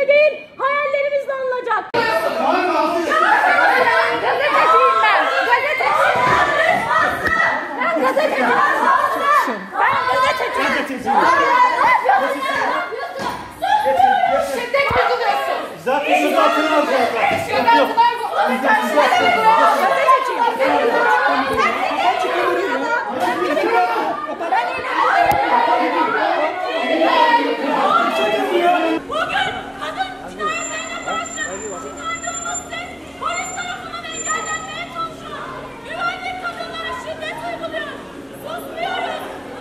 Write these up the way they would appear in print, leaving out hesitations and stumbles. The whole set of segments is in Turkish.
sözlerimizle değil, hayallerimizle alınacak. Gazeteciyim ben. Ben gazeteciyim. Şiddet uyguluyorsun. Zaten gözaltına bugün kadın cinayetlerine karşı cinayet olması polis tarafından engellenmeye çalışıyor. Güvenlik kadınlara şiddet uyguluyor. Susmuyoruz.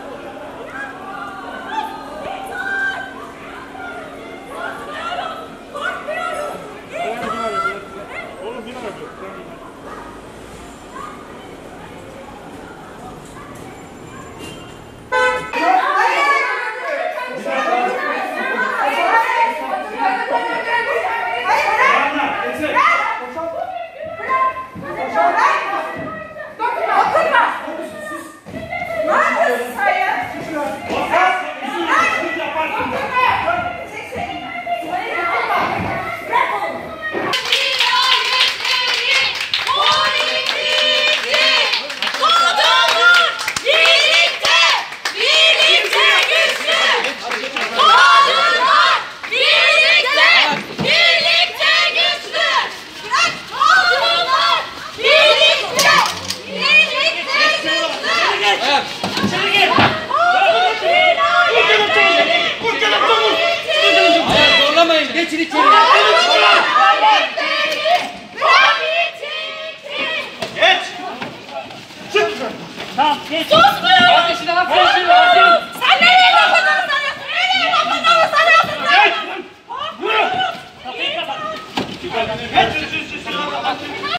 Geçin içeri. Geç. Çık. Tamam geç. Susmuyorum. Sen nereye kapatını sanıyorsun? Nereye kapatını sanıyorsun? Geç. Yürü. Kapıyı kapat. Geç.